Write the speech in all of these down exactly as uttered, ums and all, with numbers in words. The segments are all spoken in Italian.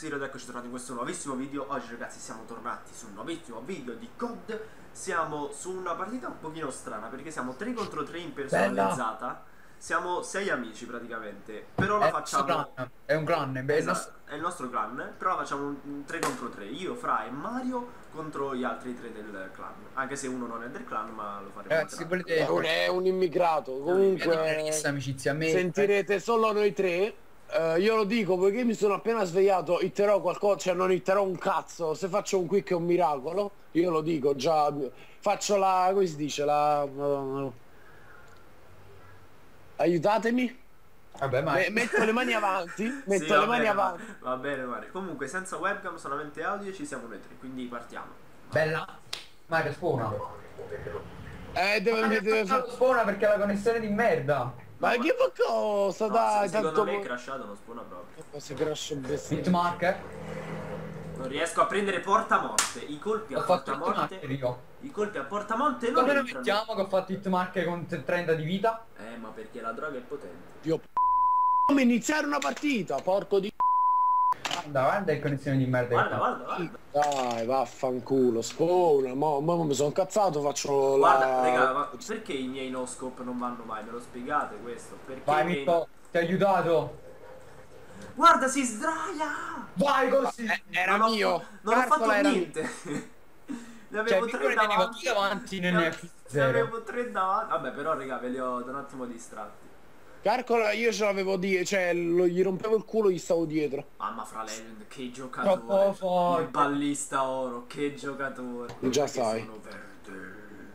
Xiro ed eccoci tornati in questo nuovissimo video. Oggi ragazzi siamo tornati su un nuovissimo video di C O D. Siamo su una partita un pochino strana perché siamo tre contro tre in personalizzata. Bella. Siamo sei amici praticamente. Però la è facciamo... È un clan, è, esatto, è il nostro clan. Però la facciamo un tre contro tre. Io, Fra e Mario contro gli altri tre del clan. Anche se uno non è del clan, ma lo faremo. Ragazzi, volete... è, un, è un immigrato. Comunque amicizia, me... sentirete solo noi tre. Uh, io lo dico perché mi sono appena svegliato, hitterò qualcosa, cioè non hitterò un cazzo. Se faccio un quick è un miracolo. Io lo dico già. Faccio la... come si dice? La... Uh, aiutatemi. Vabbè, ma... metto le mani avanti. Metto sì, le va mani bene, avanti. Va bene, Mario. Comunque senza webcam, solamente audio, ci siamo noi tre. Quindi partiamo. Bella. Mario, spona. Eh, deve mettere... spona perché ha la connessione di merda. Ma che cosa, no, dai, se, secondo tanto... me è crashato, non spawna proprio. Si crasha bestia. Hitmark. Non riesco a prendere portamorte. I colpi a portamorte. I colpi a portamorte non Come lo entrano. mettiamo che ho fatto hitmark con trenta di vita? Eh, ma perché la droga è potente. Io come iniziare una partita, porco di... Guarda, guarda il connessione di merda. Guarda, guarda, guarda. Dai, vaffanculo, spawna, mo, mo mi sono incazzato, faccio guarda, la... raga, ma perché i miei no scope non vanno mai? Me lo spiegate questo? Perché vai, miei... Mitto, ti ho aiutato. Guarda, si sdraia! Vai così! Eh, era non mio! Ho, non ho fatto niente! Ne avevo cioè, tre davanti. davanti ne ne, ne avevo tre davanti. Vabbè, però, raga, ve li ho un attimo distratti. Calcola, io ce l'avevo di... cioè, lo, gli rompevo il culo, gli stavo dietro. Mamma Fra Legend, che giocatore. Troppo forte. Il ballista oro, che giocatore. Già Perché sai. sono verde.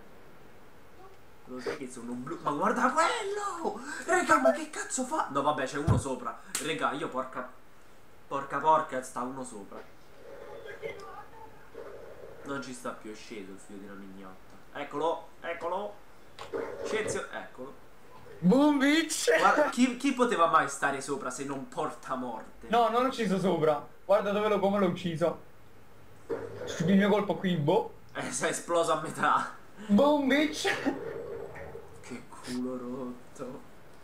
Lo sai che sono blu? Ma guarda quello! Raga, ma che cazzo fa? No, vabbè, c'è uno sopra. Raga, io porca... Porca porca, sta uno sopra. Non ci sta più, è sceso il figlio di una mignotta. Eccolo, eccolo. Scezio, eccolo. Boom bitch! Guarda, chi, chi poteva mai stare sopra se non portamorte? No, non l'ho ucciso sopra. Guarda dove lo come l'ho ucciso. Il mio colpo qui, boh. Eh, si è esploso a metà. Boom bitch! Che culo rotto.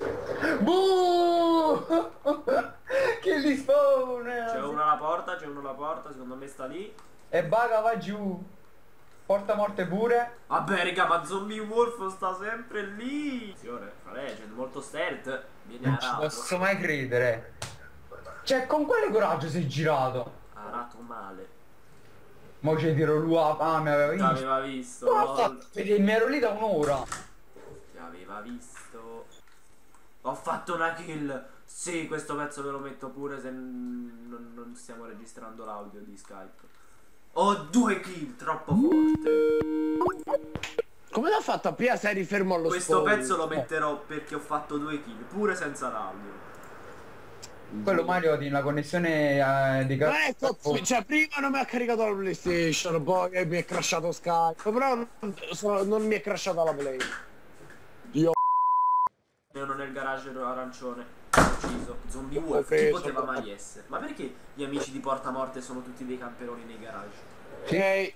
Boom! Che li spawna! C'è uno alla porta, c'è uno alla porta, secondo me sta lì. E Baga va giù. Porta morte pure. Vabbè raga, ma Zombie Wolf sta sempre lì. Signore, Fra Legend, molto stealth. Vieni Non ci arato. posso mai credere. Cioè, con quale coraggio sei girato? Arato male. Mo ci tiro lui. Ah, mi aveva visto. Ti aveva visto. Ma lol. fatto, vedi, mi ero lì da un'ora. Ti aveva visto. Ho fatto una kill. Sì, questo pezzo ve lo metto pure se non, non stiamo registrando l'audio di Skype. Ho due kill, troppo forte. Come l'ha fatto a Pia? Sei fermo allo Questo spawn? pezzo lo metterò perché ho fatto due kill, pure senza l'audio. Quello Mario di una connessione eh, di Non è cazzo, cioè prima non mi ha caricato la PlayStation, poi mi è crashato Skype, però non, sono, non mi è crashata la Play. Dio. Io nel garage arancione. Ucciso. Zombie Wolf, chi poteva mai essere? Ma perché gli amici di Portamorte sono tutti dei camperoni nei garage? Ok.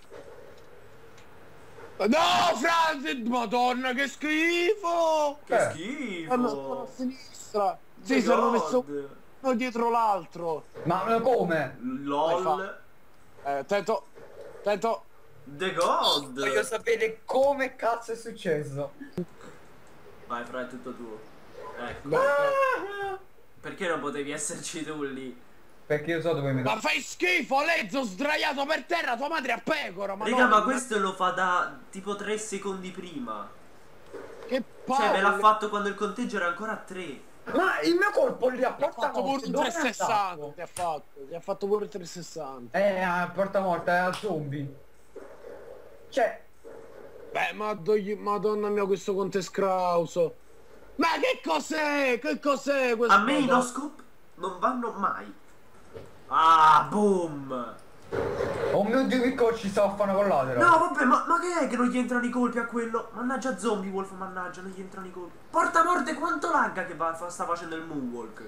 No, Franz, madonna, che schifo! Che Eh. schifo! Hanno sono a sinistra. Sì, The si erano God. messo uno dietro l'altro. Ma come? LOL. Eh, attento, attento. The God. Voglio sapere come cazzo è successo. Vai Fra, è tutto tuo. Ecco. Beh, Ah! Perché non potevi esserci tu lì? Perché io so dove mi ma fai schifo, Lezzo, sdraiato per terra, tua madre a pecora, ma Raga, no, ma questo lo fa da tipo tre secondi prima. che palle. Cioè, me l'ha fatto quando il conteggio era ancora a tre. Ma il mio colpo lì a Ti ha porta fatto pure morte un dove è trecentosessanta, andato? ti ha fatto, ti ha fatto pure il trecentosessanta. Eh, a porta morta, è al zombie. Cioè, Beh, madonna mia, questo Conte Scrauso. Ma che cos'è? Che cos'è questo? A me i no scope non vanno mai. Ah, boom. oh mio dio che colci soffano con l'altro. No, vabbè, ma, ma che è che non gli entrano i colpi a quello? Mannaggia Zombie Wolf, mannaggia, non gli entrano i colpi. Portamorte, quanto lagga che va, fa, sta facendo il moonwalk?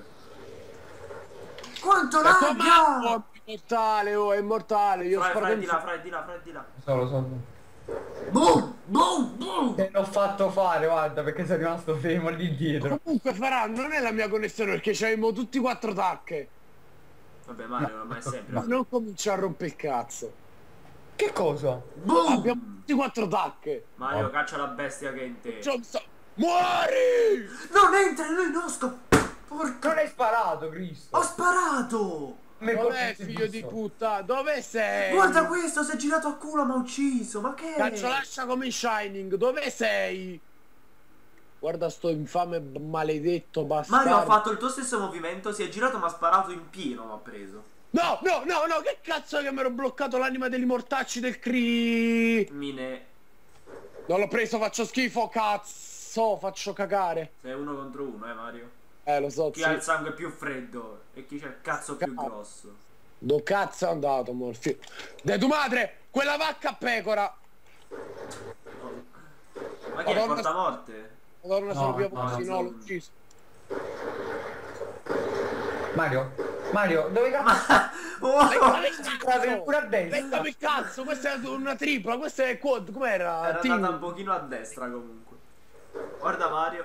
Quanto lagga! È immortale, oh, è immortale. Io Fra, sparo fra, di dentro- là, fra, di là, fra, di là. Solo, solo. Boom, boom, boom. Te l'ho fatto fare, guarda, perché sei rimasto fermo lì dietro. Comunque Farah, non è la mia connessione perché c'avevamo tutti quattro tacche. Vabbè, Mario, ormai è sempre. Ma non comincia a rompere il cazzo. Che cosa? Boom! Abbiamo tutti quattro tacche. Mario, Oh. caccia la bestia che è in te. Cioè, sto- Muori! Non entra, lui no, scop... Porca... Non hai sparato, Cristo. Ho sparato! Mi Dov'è colpisci figlio di giusto. puttana? Dove sei? Guarda questo, si è girato a culo, ma ha ucciso. Ma che è? Cazzo, lascia come in Shining. Dove sei? Guarda sto infame b- maledetto bastardo. Mario ha fatto il tuo stesso movimento, si è girato ma ha sparato in pieno, mi ha preso. No, no, no, no, che cazzo che mi ero bloccato l'anima degli mortacci del cri... Mine, Non l'ho preso, faccio schifo, cazzo, faccio cagare. sei uno contro uno, eh Mario? Eh, lo so, Chi sì. ha il sangue più freddo e chi c'ha il cazzo più grosso. Dove cazzo è andato, Morfi? De tu madre, quella vacca a pecora. Ma chi è il Madonna- portamorte? Madonna, sono No, più no, avanti, no, no, no. l'ho ucciso. Mario, Mario, dove cazzo? Oh! Leccami il Entrate cazzo! pure a destra. Leccami il cazzo, questa è una tripla, questa è quad, com'era? Era Team. andata un pochino a destra comunque. Guarda Mario.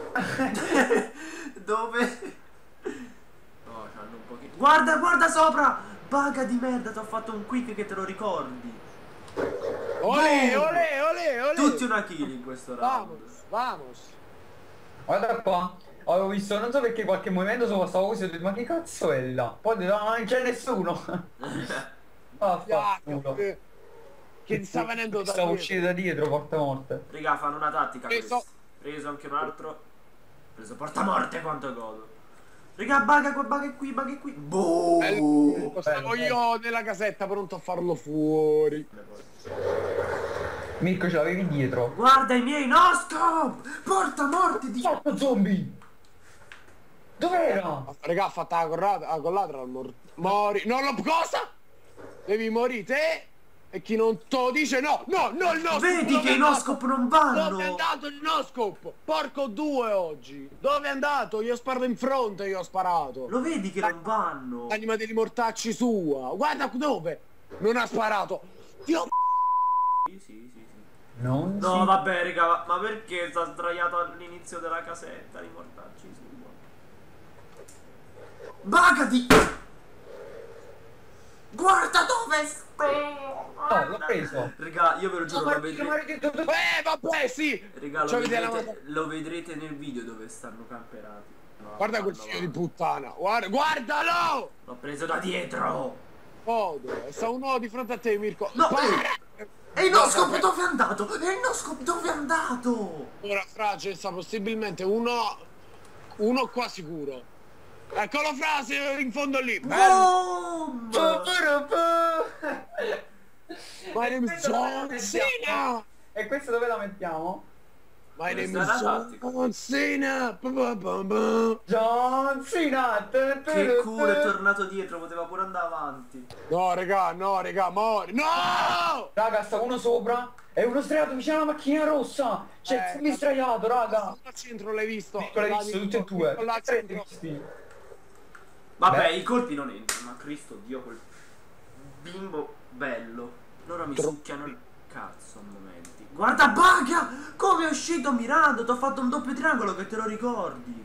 Dove? Oh, c'hanno un pochino. Guarda, guarda sopra! Baga di merda, ti ho fatto un quick che te lo ricordi. Olè, Boom! olè, olè, olè. Tutti una kill in questo round. Vamos, vamos. Guarda qua. Avevo visto, non so perché qualche movimento sopra stavo così, ho detto ma che cazzo è là? Poi ho detto no, non c'è nessuno. Ah, fa culo. Che che ti sta venendo da Stavo dietro. uscendo da dietro, porta morte. Raga, fanno una tattica Preso. questi. Preso anche un altro. Preso portamorte quanto godo. Raga, baga qua, baga qui, baga qui. Boom! Bello, stavo bello. io nella casetta pronto a farlo fuori. Mirko ce l'avevi dietro. Guarda i miei noscope! Portamorte di... Fatto zombie! Dov'era? Raga, ha fatto la collatra, la collatra al mor... Mori. Non lo... Cosa? Devi morire te e chi non te lo dice no, no, no il noscope. Vedi dove che è i andato? noscope non Dove è vanno! andato il noscope? Porco due oggi. Dove è andato? Io sparo in fronte, io ho sparato. Lo vedi che non vanno? L'anima degli mortacci sua. Guarda dove. Non ha sparato. Dio. Sì, sì, sì, sì. Non No, si... vabbè, raga, ma perché sta sdraiato all'inizio della casetta di mortacci sua? Bagati! Guarda dove sto! No, l'ho preso. Raga, io ve lo giuro, No, lo ma- vedrete. maledetto, dove- Eh vabbè sì. Raga, lo Cioè, vedi la vedrete, lo vedrete nel video dove stanno camperati. No, Guarda quel no, figlio no. di puttana. Guarda, guardalo! L'ho preso da dietro! Odo. Sta uno di fronte a te, Mirko. No, Para! E il noscope dove è andato? E il noscope dove è andato? Ora Fra, sta possibilmente uno. Uno qua sicuro. Eccolo Fra, sei in fondo lì. Bello. Boom! My name is Questo John dove la Cena. mettiamo? E questo dove la mettiamo? My name Questa is è la tattica. John Cena. Pa, pa, pa, pa. John Cena! Che culo, è tornato dietro, poteva pure andare avanti. No, raga, no, raga, mori. No! Raga, sta uno sopra e uno sdraiato vicino alla macchina rossa. C'è il Eh, zombie sdraiato, raga. Al centro l'hai visto? Mirko l'hai visto tutti e due. Mirko, là, Tre centro. visti. Vabbè, Beh. i colpi non entrano, ma Cristo Dio, quel bimbo bello. Loro mi Troppo. succhiano il cazzo a momenti. Guarda Baga! Come è uscito mirando? Ti ho fatto un doppio triangolo che te lo ricordi.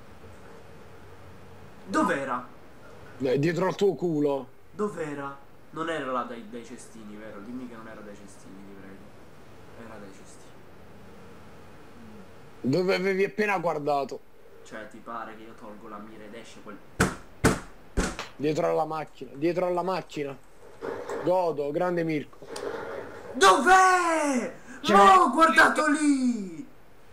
Dov'era? Eh, dietro al tuo culo. Dov'era? Non era là dai, dai cestini, vero? Dimmi che non era dai cestini, ti prego. Era dai cestini. Dove avevi appena guardato. Cioè, ti pare che io tolgo la mira ed esce quel... Dietro alla macchina. Dietro alla macchina. Godo, grande Mirko. Dov'è? Cioè- No, ho guardato lì!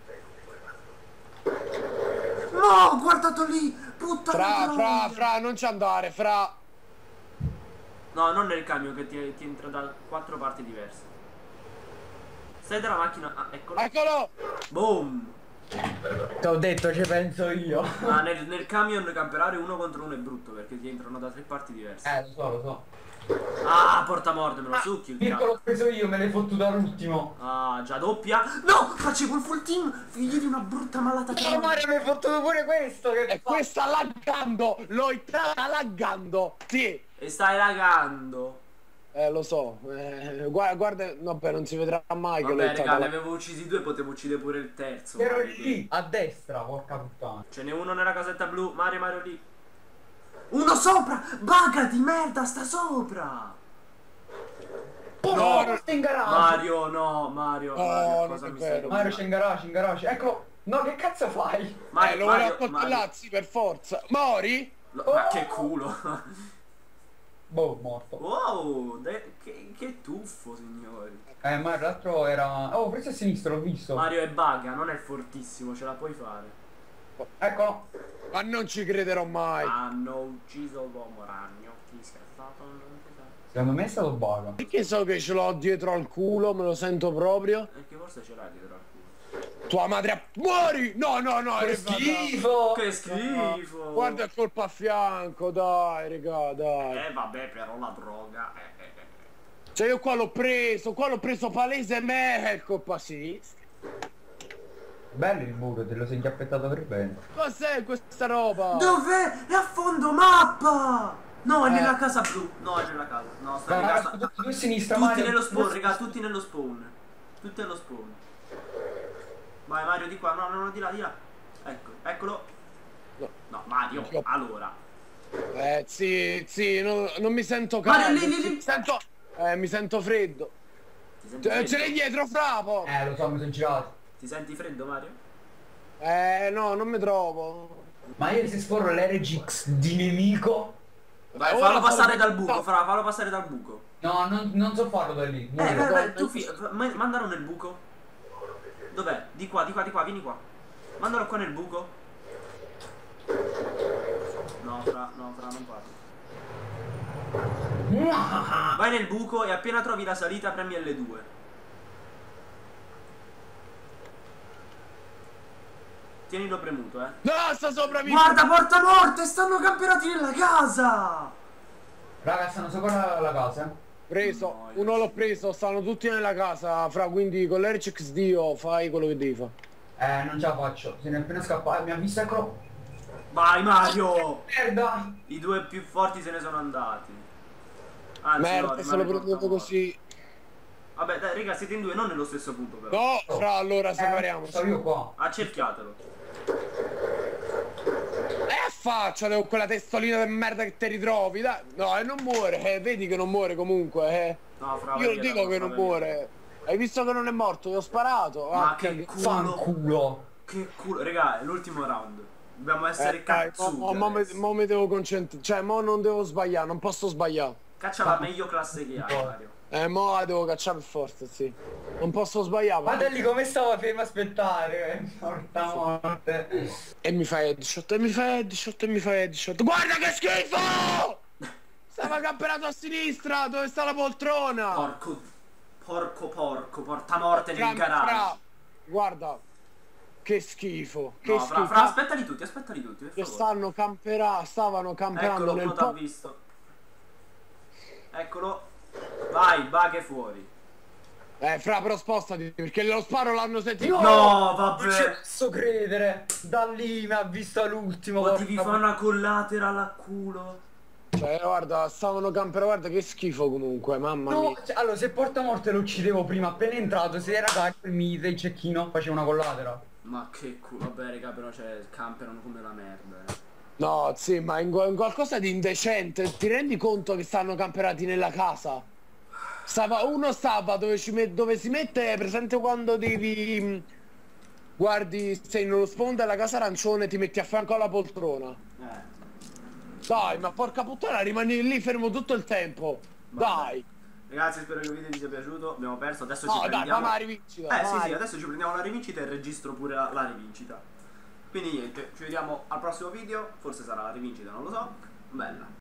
No, ho guardato lì! Puttana Fra, troia! fra, fra, non ci andare, fra. No, non nel camion che ti, ti entra da quattro parti diverse. Stai dalla macchina... Ah, eccolo. Eccolo! Boom! Ti ho detto, ci penso io. Ma nel, nel camion camperare uno contro uno è brutto perché ti entrano da tre parti diverse. Eh, lo so, lo so. Ah, portamorte, me lo succhi il Mirko cazzo. l'ho preso io, me l'hai fottuto all'ultimo. Ah, già doppia. No, facevo il full team. Figli di una brutta malata No, troia. Mario, mi hai fottuto pure questo. Che E fa? questa laggando! L'ho entrata laggando! Sì! E stai lagando. Eh, lo so. Eh, guarda, guarda, vabbè, non si vedrà mai che l'ho Vabbè, entrata raga, ne la- avevo uccisi due, potevo uccidere pure il terzo. Ero Mario. lì, a destra, porca puttana. Ce n'è uno nella casetta blu. Mario, Mario lì. Uno sopra! Baga di merda, sta sopra! Oh, No, no, sta in garage. Mario, no, Mario. No, Mario, non cosa è mi vero. stai Mario c'è in garage, in garage. Eccolo. No, che cazzo fai? Eh, Mario, lo Mario, volevo Mario. accoltellazzi per forza. Mori? Lo- Ma che culo. Boh, morto. Wow, de- che, che tuffo, signori. Eh, ma l'altro era... Oh, preso a sinistra, l'ho visto. Mario è baga, non è fortissimo, ce la puoi fare. Eccolo. Ma non ci crederò mai. Hanno ucciso l'uomo ragno. Chi scherzato non si sa. Secondo me è stato baga. Perché so che ce l'ho dietro al culo, me lo sento proprio. Perché forse ce l'hai dietro al culo. Tua madre a... Muori! No, no, no, Che è schifo! Che schifo. Guarda il colpo a fianco, dai, raga, dai. Eh vabbè, però la droga. Eh, eh, eh. Cioè io qua l'ho preso, qua l'ho preso palese me, è il colpo a sinistra. Bello il muro, te lo sei inchiappettato per bene. Cos'è questa roba? Dov'è? È a fondo mappa! No, è Eh. nella casa blu. No, è nella casa. No, sta Raga, nella tutti tutti a sinistra, Tutti Mario. nello spawn, raga, tutti nello spawn. Tutti nello spawn. Vai Mario di qua, no, no, no, di là, di là. Ecco, eccolo. No. No, Mario, Io- allora. Eh, sì, sì, non, non mi sento Mario, caldo. lì, lì, lì. Mi sento... Eh, mi sento freddo. Ti senti Ce ce l'hai freddo? dietro, Frapo? Eh, lo so, mi sono girato. Ti senti freddo, Mario? Eh, no, non mi trovo. Ma io se sforro l'R G X di nemico... Vai, ora fallo passare sono- dal buco, Fra, fallo passare dal buco. No, non, non so farlo da lì. Eh, Non vai, lo so. vai, tu fi- ma- mandalo nel buco. Dov'è? Di qua, di qua, di qua, vieni qua. Mandalo qua nel buco. No, Fra, no, Fra, non parlo. Vai nel buco e appena trovi la salita premi L due. Tienilo premuto, eh. No, sta sopra mi... Guarda, porta morte, stanno camperati nella casa. Raga, stanno sopra la, la casa. Preso, No, io uno non l'ho ci- preso, stanno tutti nella casa, Fra, quindi con l'R C X Dio fai quello che devi fare. Eh, non ce la faccio. Se ne è appena scappato, mi ha visto, eccolo. Vai Mario. Merda! I due più forti se ne sono andati. Anzi, no, Merda, rimane se lo prendevo portamorte. così. Vabbè, dai, raga, siete in due, non nello stesso punto però. No, Fra, allora separiamoci. Sto io qua. Accerchiatelo. Eh, facciale con quella testolina di merda che ti ritrovi, dai. No, e non muore, eh, vedi che non muore comunque, eh. No, Fra, Io vai lo via, dico dai, che Fra, non vai via. muore. Hai visto che non è morto, gli ho sparato. Ma Ah, che culo. Fanculo. Che culo. Raga, è l'ultimo round. Dobbiamo essere Eh, dai, cazzuti mo, mo, mo, adesso. mo mi devo concentrare, cioè mo non devo sbagliare, non posso sbagliare. Caccia la meglio classe che hai, Mario. Eh, mo la devo cacciare per forza, sì. Non posso sbagliare. Guarda lì come stava fermo a aspettare. Porta morte. E mi fa headshot, e mi fa headshot, e mi fa headshot. Guarda che schifo! Stava camperato a sinistra, dove sta la poltrona? Porco. Porco porco, porta morte nel Fra- garage. fra- Guarda, che schifo, che No, Fra, schifo. Fra, aspettali tutti, aspettali tutti, per Che favore. stanno campera, stavano camperando Eccolo, nel uno t'ha po'. visto. Eccolo. Vai, baghe fuori. Eh, Fra, però spostati, perché lo sparo l'hanno sentito. No, Non ci vabbè. posso credere. Da lì mi ha visto all'ultimo. Potevi porca- fare una collateral a culo. Cioè, guarda, stavano camperando, guarda che schifo comunque, mamma No, mia. cioè, allora se porta morte lo uccidevo prima, appena entrato, se era carico il mite, il cecchino, faceva una collatera. Ma che culo. Vabbè, raga, però cioè, camperano come la merda. Eh. No, sì, ma in, in qualcosa di indecente, ti rendi conto che stanno camperati nella casa? Stava, uno stava dove, ci met- dove si mette, presente quando devi... mh, guardi, sei nello sfondo della casa arancione, ti metti a fianco alla poltrona. Eh. Dai, ma porca puttana, rimani lì fermo tutto il tempo. Vabbè. Dai. Ragazzi, spero che il video vi sia piaciuto. Abbiamo perso, adesso No, ci dai, prendiamo. fammi la rivincita. Eh sì, vai. sì, adesso ci prendiamo la rivincita e registro pure la, la rivincita. Quindi niente, ci vediamo al prossimo video. Forse sarà la rivincita, non lo so. Bella.